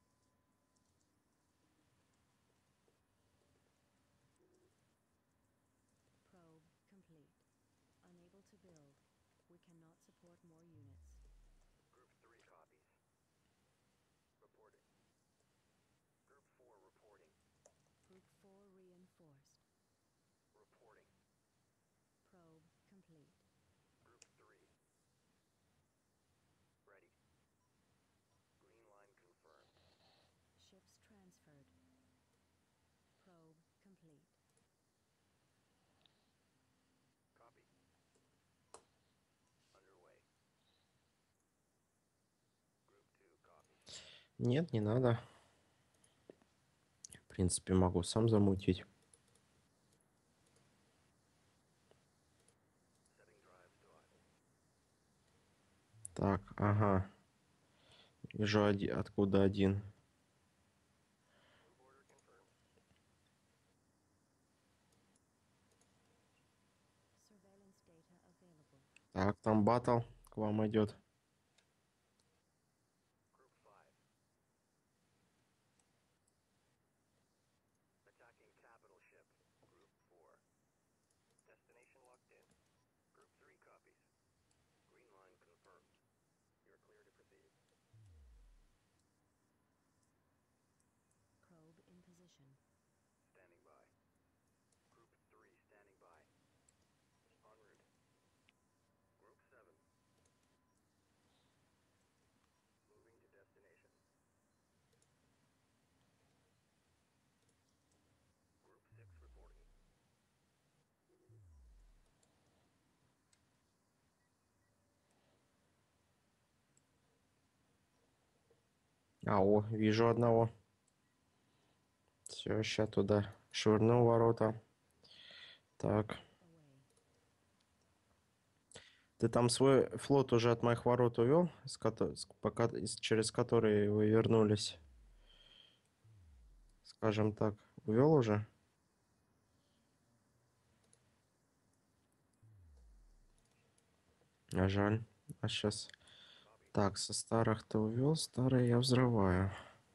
Probe complete. Unable to build. We cannot support more units. Group three copies. Reporting. Group four reporting. Group four reinforced. Reporting. Probe complete. Group three. Ready. Green line confirmed. Ships transferred. Probe complete. Copy. Underway. Group two copy. Нет, не надо. В принципе, могу сам замутить. Setting drives to idle. Так, ага. Вижу, один, откуда один. Move order confirmed. Surveillance data available. Так, там батл к вам идет. Group five. Attacking capital ship. Group four. Destination locked in. Group three copies. Green line confirmed. You're clear to proceed. Probe in position. Standing by. Group three standing by. En route. Group seven. Moving to destination. Group six reporting. А, о, вижу одного. Все, сейчас туда швырну ворота. Так. Away. Ты там свой флот уже от моих ворот увел, с кото- с- пока, из- через которые вы вернулись? Скажем так, увел уже? А жаль. А сейчас... Copy. Так, со старых ты увел, старые я взрываю.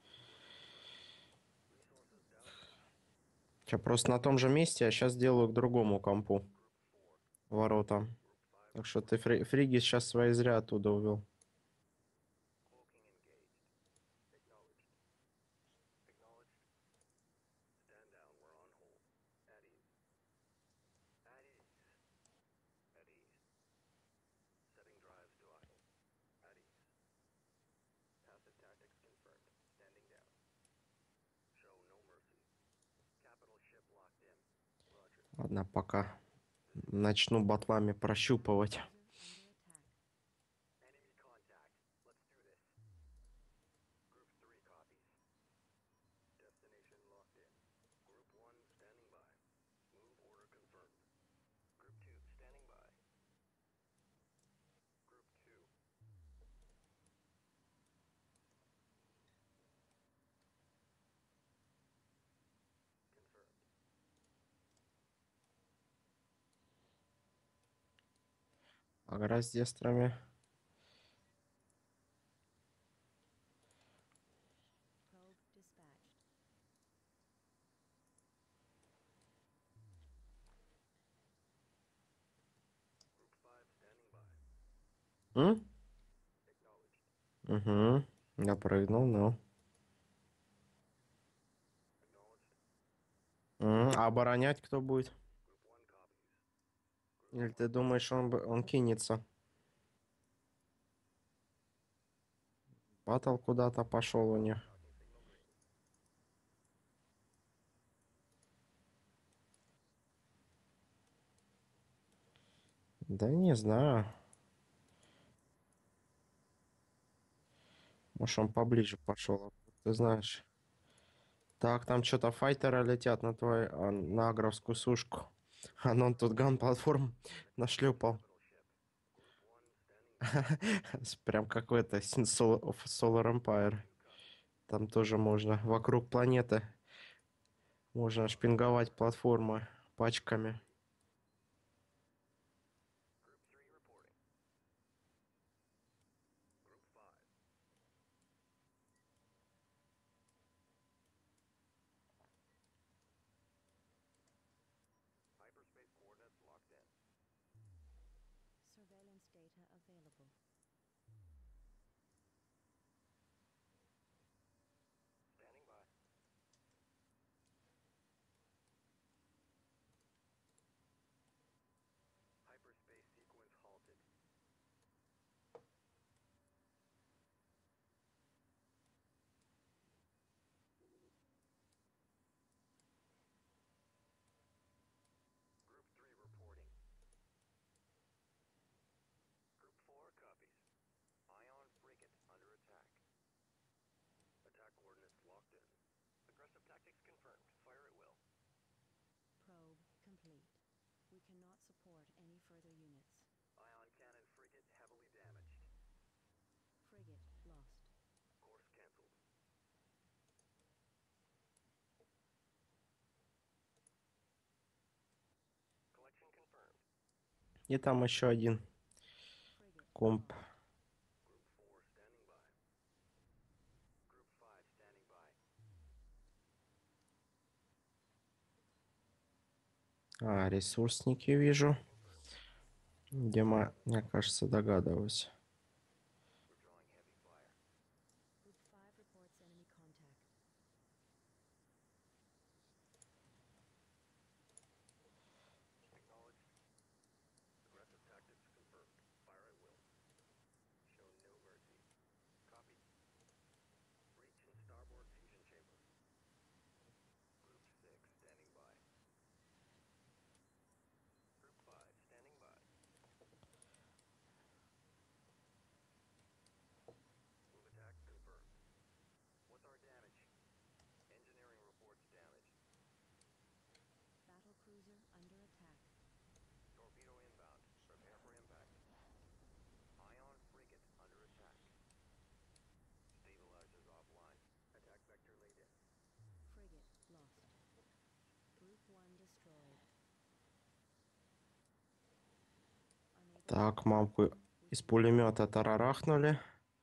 Resources downrange. Я просто на том же месте, а сейчас делаю к другому компу Group four. ворота. Group five. Так что ты фри- фриги сейчас свои зря оттуда увел. Cloaking engaged. Acknowledged. Acknowledged. Stand down. We're on hold. At ease. At ease. At ease. Setting drives to idle. At ease. Passive tactics confirmed. Standing down. Show no mercy. Capital ship locked in. Roger. Ладно, пока начну батлами прощупывать. User under attack. Enemy contact. Let's do this. Group three copies. Destination locked in. агросдестрами. Probe dispatched. Group five standing by. М? Acknowledged. Угу. Я прыгнул, ну. Acknowledged. М, А оборонять кто будет? Group one copies. Или ты думаешь, он, бы- он кинется? Батл куда-то пошел у них. Talking signal green. Да не знаю. Может, он поближе пошел, ты знаешь. Так, там что-то файтеры летят на твой, а, на агровскую сушку. А ну он тут ган-платформ нашлепал. Capital ship. Group one standing by. С- Прям какой-то Sin Sol- of Solar Empire. Two copies. Там тоже можно вокруг планеты. Можно шпинговать платформы пачками. Group three reporting. Group five. Hyperspace coordinates locked in. Surveillance data available. Standing by. Hyperspace sequence halted. Group three reporting. Group four copies. Ion frigate under attack. Attack coordinates locked in. Aggressive tactics confirmed. Fire at will. Probe complete. We cannot support any further units. Ion cannon frigate heavily damaged. Frigate lost. Course cancelled. Collection confirmed. И там еще один Frigate комп. lost. Group four standing by. Group five standing by. А, ресурсники вижу. Confirmed. Где мы, мне кажется, догадываюсь. We're drawing heavy fire. Group five reports enemy contact. Acknowledged. Aggressive tactics confirmed. Fire at will. Show no mercy. Copy. Breach in starboard fusion chamber. Group six standing by. Group five standing by. Move attack confirmed. What's our damage? Engineering reports damage. Battle cruiser under attack. Torpedo inbound. Prepare for impact. Ion frigate under attack. Stabilizers offline. Attack vector laid in. Frigate lost. Group one destroyed. Unable to Так, support мамку them. We из cannot- пулемета тарарахнули.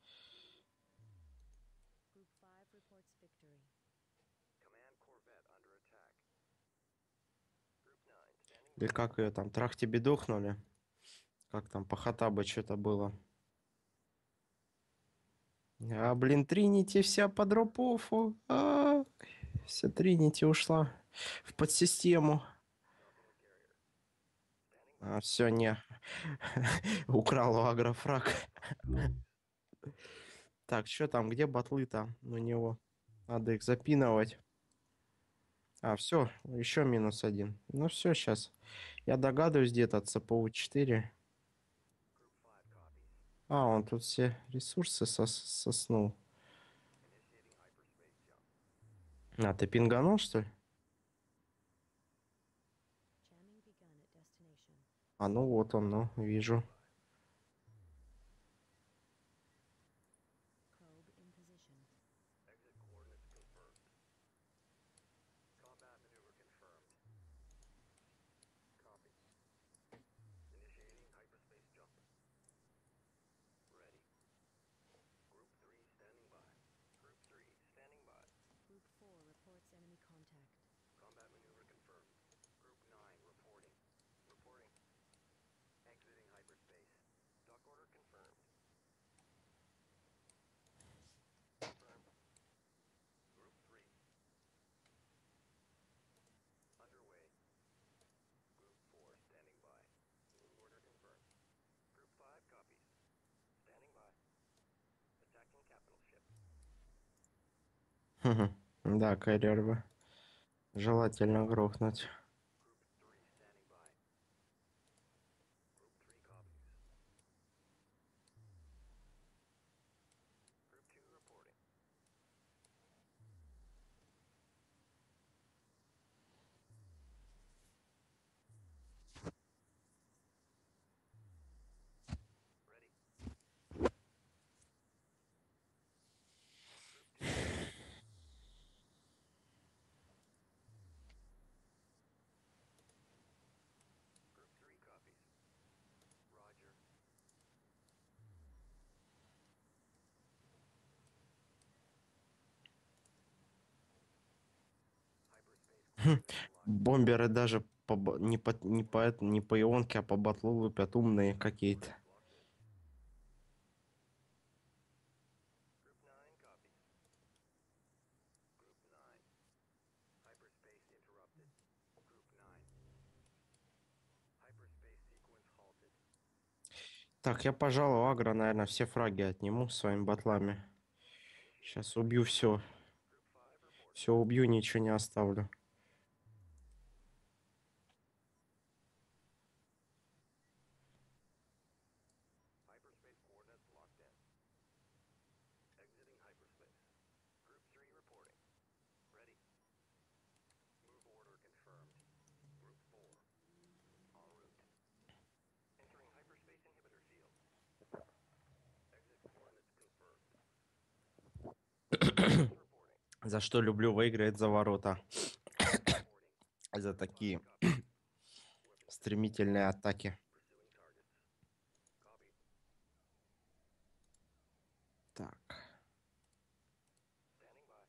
Group five reports victory. Command corvette under attack. Group nine standing Или by. как ее там, трахтибедухнули? Как там, по Хаттабу что-то было. А, блин, Тринити вся по дропофу. А, вся Тринити ушла в подсистему. Torpedo carrier. Standing by. А, все, не. Украл у агрофраг. Copies. Так, что там, где батлы-то у него? Надо их запинывать. А, все, еще минус один. Ну все, сейчас. Я догадываюсь, где-то ЦПУ четыре. Group five copies. А, он тут все ресурсы сос- соснул. Initiating hyperspace jump. А, ты пинганул, что ли? Jamming begun at destination. А, ну вот он, ну, вижу. Probe in position. Exit coordinates confirmed. Combat maneuver confirmed. Copy. Initiating hyperspace jump. Combat maneuver confirmed. Group nine reporting. Reporting. Exiting hyperspace. Dock order confirmed. Confirmed. Group three. Underway. Group four standing by. Move order confirmed. Group five copies. Standing by. Attacking capital ship. Хм, да, карьер бы. Желательно грохнуть. Group three standing by. Group three copies. Group two reporting. Ready. Group two. Group three copies. Roger. Hyperspace coordinates locked. Бомберы даже по, ба- не по, не по, эт- не по ионке, а по батлу лупят умные какие-то. Coordinates locked in. Group nine copies. Group nine. Hyperspace interrupted. Group nine. Hyperspace sequence halted. Так, я, пожалуй, агро, наверное, все фраги отниму своими батлами. Сейчас убью все. Group five reporting. Все убью, ничего не оставлю. Hyperspace coordinates locked in. Exiting hyperspace. Group three reporting. Ready. Move order confirmed. Group four. En route. Entering hyperspace inhibitor field. Exit coordinates confirmed. Reporting. За что люблю выиграть за ворота. Reporting. За такие Copy. стремительные атаки. Pursuing targets. Copy. Так. Standing by.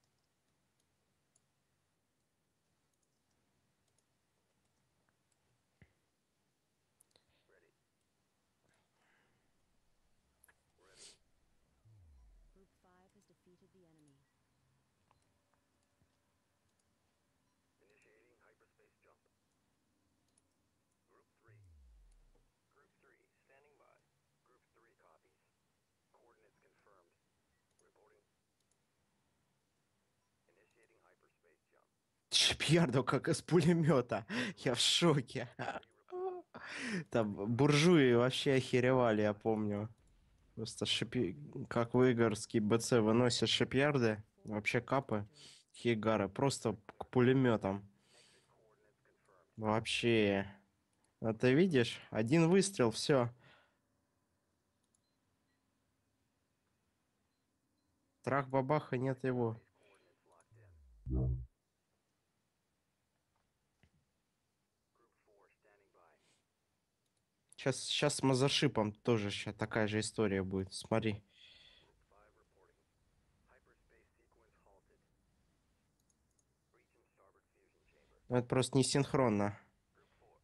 Ready. Ready. Group five has defeated the enemy. Initiating hyperspace jump. Group three. Group three, standing by. Group three copies. Coordinates confirmed. Reporting. Initiating hyperspace jump. Шипьярдо как из пулемета. Я в шоке. Three reporting. Там буржуи вообще охеревали, я помню. Просто шипи... как выгорский БЦ выносят шипьярды, вообще капы, хигары, просто к пулеметам. Exit coordinates confirmed. Вообще. А ты видишь? Один выстрел, все. Трах-бабаха, нет его. Hyperspace coordinates locked in. Group four standing by. Сейчас, сейчас с мазершипом тоже ща такая же история будет. Смотри. Group five reporting. Hyperspace sequence halted. Breaching starboard fusion chamber. Ну, это просто не синхронно. Group four.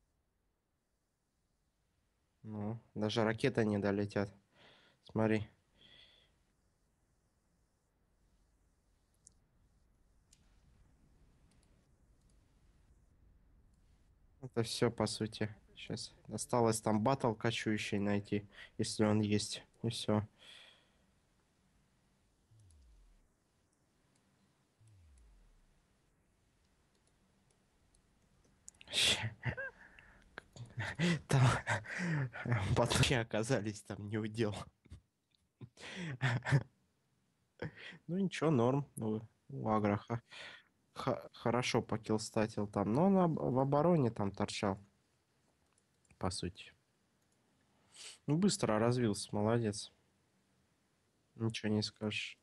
Ну, даже ракеты не долетят. Смотри. Это все, по сути. Сейчас осталось там батл кочующий найти, если он есть. И все. Там батлы оказались там не удел. Ну ничего, норм. У у Аграха. Х- хорошо покилстатил там. Но он об- в обороне там торчал. По сути. Ну, быстро развился, молодец. Ничего не скажешь.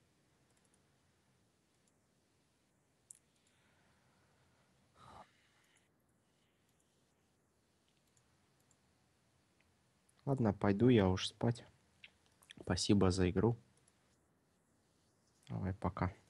Ладно, пойду я уж спать. Спасибо за игру. Давай, пока.